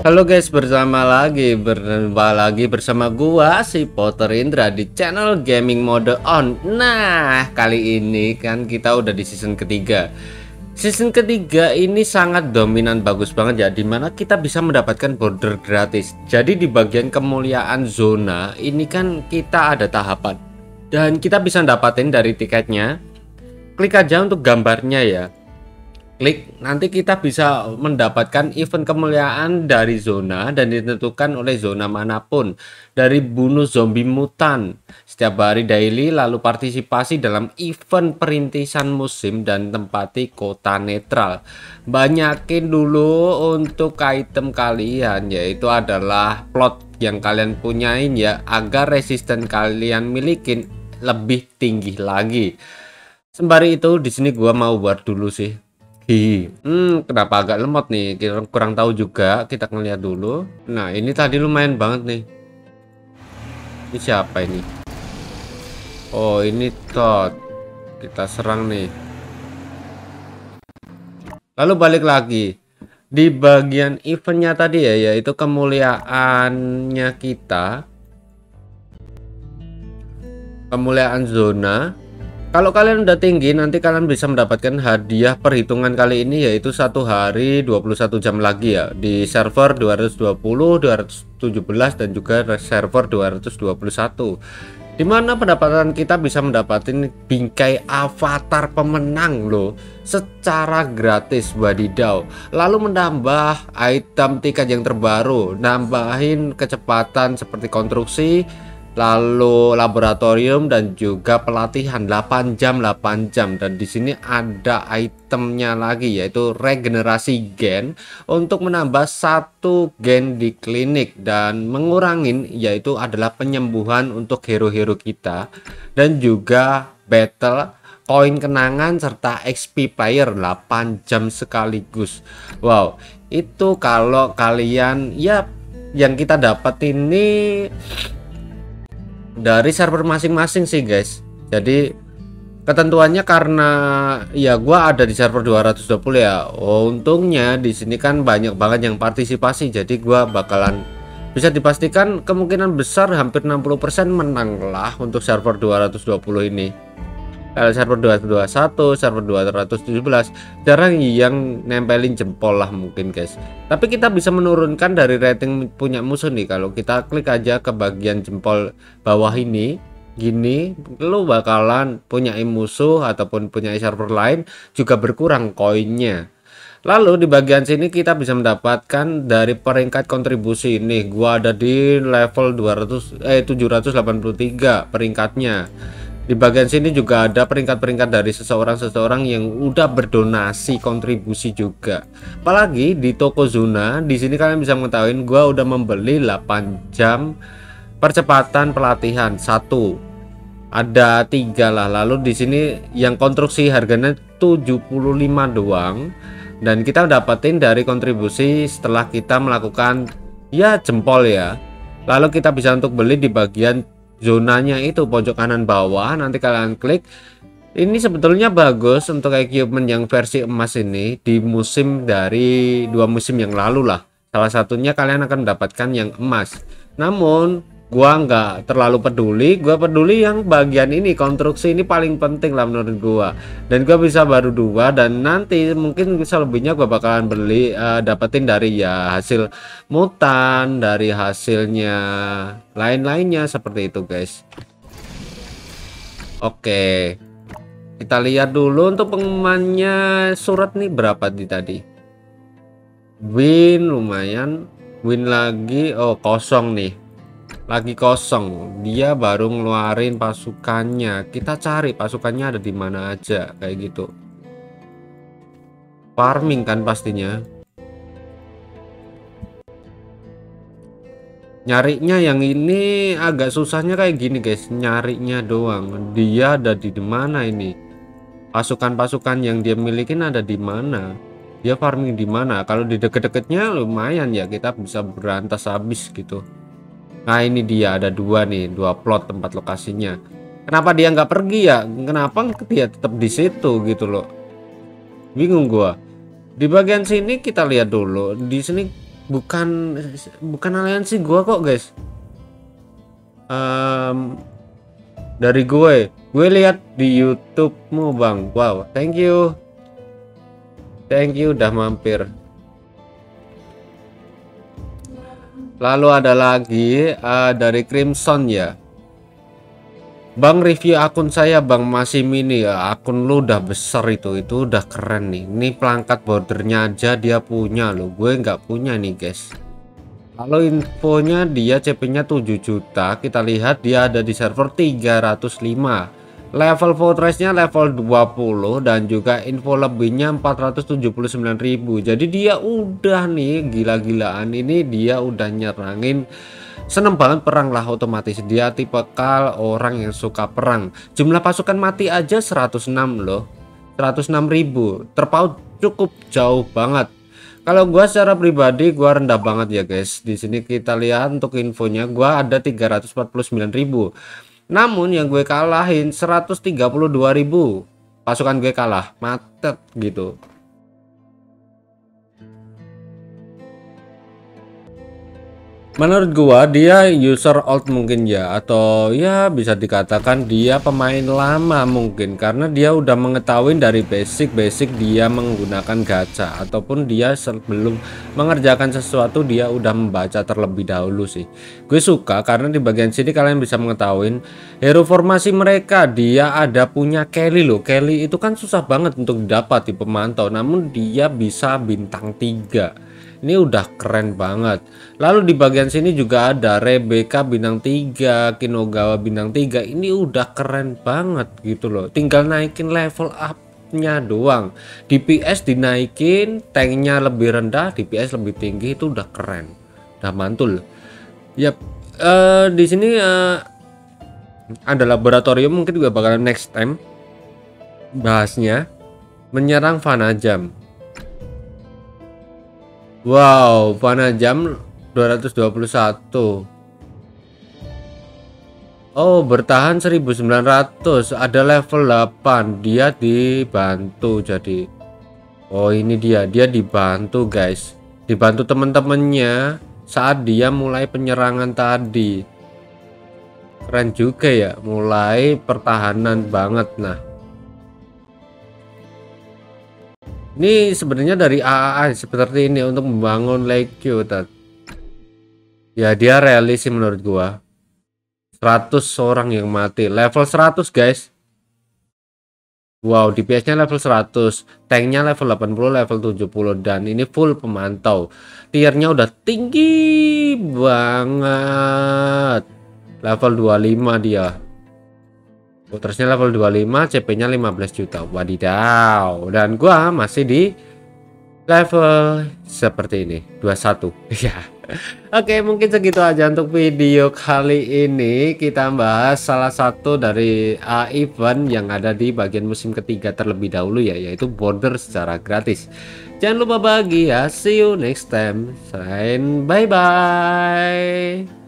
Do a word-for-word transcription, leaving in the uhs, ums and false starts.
Halo guys, bersama lagi berjumpa lagi bersama gua si Potter Indra di channel Gaming Mode On. Nah, kali ini kan kita udah di season ketiga. Season ketiga ini sangat dominan, bagus banget ya, dimana kita bisa mendapatkan border gratis. Jadi di bagian kemuliaan zona ini kan kita ada tahapan dan kita bisa dapatin dari tiketnya. Klik aja untuk gambarnya ya. Klik, nanti kita bisa mendapatkan event kemuliaan dari zona dan ditentukan oleh zona manapun. Dari bunuh zombie mutan setiap hari daily, lalu partisipasi dalam event perintisan musim dan tempati kota netral. Banyakin dulu untuk item kalian, yaitu adalah plot yang kalian punyain ya, agar resisten kalian milikin lebih tinggi lagi. Sembari itu di sini gua mau buat dulu sih. Hi, hmm, kenapa agak lemot nih? Kita kurang tahu juga. Kita ngeliat dulu. Nah, ini tadi lumayan banget nih. Ini siapa ini? Oh, ini Todd. Kita serang nih. Lalu balik lagi di bagian eventnya tadi ya, yaitu kemuliaannya kita. Kemuliaan zona. Kalau kalian udah tinggi, nanti kalian bisa mendapatkan hadiah perhitungan kali ini, yaitu satu hari dua puluh satu jam lagi ya, di server dua ratus dua puluh, dua ratus tujuh belas dan juga server dua ratus dua puluh satu, dimana pendapatan kita bisa mendapatkan bingkai avatar pemenang loh secara gratis, wadidaw. Lalu menambah item tiket yang terbaru, nambahin kecepatan seperti konstruksi, lalu laboratorium dan juga pelatihan delapan jam delapan jam. Dan di sini ada itemnya lagi, yaitu regenerasi gen untuk menambah satu gen di klinik dan mengurangin, yaitu adalah penyembuhan untuk hero-hero kita, dan juga battle koin kenangan serta X P player delapan jam sekaligus. Wow, itu kalau kalian ya, yang kita dapat ini dari server masing-masing sih guys. Jadi ketentuannya karena ya gua ada di server dua ratus dua puluh ya. Oh, untungnya di sini kan banyak banget yang partisipasi. Jadi gua bakalan bisa dipastikan kemungkinan besar hampir enam puluh persen menang lah untuk server dua ratus dua puluh ini. Kalau server dua ratus dua puluh satu, server dua ratus tujuh belas jarang yang nempelin jempol lah mungkin guys. Tapi kita bisa menurunkan dari rating punya musuh nih. Kalau kita klik aja ke bagian jempol bawah ini gini, lu bakalan punya musuh ataupun punya server lain juga berkurang koinnya. Lalu di bagian sini kita bisa mendapatkan dari peringkat kontribusi ini. Gua ada di level dua ratus eh tujuh ratus delapan puluh tiga peringkatnya. Di bagian sini juga ada peringkat-peringkat dari seseorang-seseorang yang udah berdonasi kontribusi juga. Apalagi di toko zona, di sini kalian bisa mengetahui gua udah membeli delapan jam percepatan pelatihan satu. Ada tiga lah. Lalu di sini yang konstruksi harganya tujuh puluh lima doang, dan kita dapatin dari kontribusi setelah kita melakukan ya jempol ya. Lalu kita bisa untuk beli di bagian zonanya itu pojok kanan bawah, nanti kalian klik. Ini sebetulnya bagus untuk equipment yang versi emas ini di musim dari dua musim yang lalu lah. Salah satunya kalian akan mendapatkan yang emas. Namun gua nggak terlalu peduli, gua peduli yang bagian ini, konstruksi ini paling penting lah menurut gua. Dan gua bisa baru dua, dan nanti mungkin bisa lebihnya gua bakalan beli uh, dapetin dari ya hasil mutan, dari hasilnya lain-lainnya seperti itu guys. Oke, kita lihat dulu untuk pengumumannya. Surat nih berapa di tadi? Win lumayan, win lagi, oh kosong nih, lagi kosong. Dia baru ngeluarin pasukannya. Kita cari pasukannya ada di mana aja kayak gitu. Farming kan pastinya. Nyarinya yang ini agak susahnya kayak gini guys, nyarinya doang. Dia ada di mana ini? Pasukan-pasukan yang dia milikin ada di mana? Dia farming di mana? Kalau di deket-deketnya lumayan ya, kita bisa berantas habis gitu. Nah ini dia ada dua nih, dua plot tempat lokasinya. Kenapa dia nggak pergi ya? Kenapa dia tetap di situ gitu loh? Bingung gua. Di bagian sini kita lihat dulu. Di sini bukan bukan aliansi gua kok guys. Um, dari gue gue lihat di YouTube-mu bang. Wow, thank you thank you udah mampir. Lalu ada lagi uh, dari Crimson ya. Bang, review akun saya bang, masih mini ya. Akun lu udah besar, itu itu udah keren nih. Ini pelangkat bordernya aja dia punya loh, gue nggak punya nih guys. Kalau infonya dia C P-nya tujuh juta. Kita lihat dia ada di server tiga ratus lima. Level fortressnya level dua puluh dan juga info lebihnya empat ratus tujuh puluh sembilan ribu. Jadi dia udah nih gila-gilaan, ini dia udah nyerangin. Seneng banget perang lah, otomatis dia tipe kal orang yang suka perang. Jumlah pasukan mati aja seratus enam loh, seratus enam ribu, terpaut cukup jauh banget. Kalau gua secara pribadi gua rendah banget ya guys. Di sini kita lihat untuk infonya gua ada tiga ratus empat puluh sembilan ribu. Namun yang gue kalahin seratus tiga puluh dua ribu. Pasukan gue kalah, matet gitu. Menurut gua dia user old mungkin ya, atau ya bisa dikatakan dia pemain lama mungkin, karena dia udah mengetahui dari basic-basic dia menggunakan gacha, ataupun dia sebelum mengerjakan sesuatu dia udah membaca terlebih dahulu sih. Gue suka karena di bagian sini kalian bisa mengetahui hero formasi mereka. Dia ada punya Kelly loh. Kelly itu kan susah banget untuk didapat di pemantau, namun dia bisa bintang tiga. Ini udah keren banget. Lalu di bagian sini juga ada Rebecca bintang tiga, Kinogawa bintang tiga. Ini udah keren banget gitu loh. Tinggal naikin level up-nya doang. D P S dinaikin, tanknya lebih rendah, D P S lebih tinggi, itu udah keren. Udah mantul. Yap, uh, di sini uh, ada laboratorium, mungkin juga bakalan next time bahasnya. Menyerang Vanajam. Wow, Vanajam dua ratus dua puluh satu. Oh, bertahan seribu sembilan ratus. Ada level delapan. Dia dibantu jadi. Oh, ini dia. Dia dibantu, guys. Dibantu teman-temannya saat dia mulai penyerangan tadi. Keren juga ya, mulai pertahanan banget. Nah, ini sebenarnya dari A A A seperti ini untuk membangun Lekyo. Ya dia realis sih menurut gua. seratus orang yang mati, level seratus guys. Wow, D P S nya level seratus, tanknya level delapan puluh, level tujuh puluh, dan ini full pemantau. Tiernya udah tinggi banget, level dua puluh lima dia. Terusnya level dua puluh lima, C P nya lima belas juta. Wadidaw. Dan gua masih di level seperti ini, dua puluh satu. Ya. Oke, mungkin segitu aja untuk video kali ini. Kita bahas salah satu dari uh, event yang ada di bagian musim ketiga terlebih dahulu ya, yaitu border secara gratis. Jangan lupa bahagia. See you next time. Bye bye.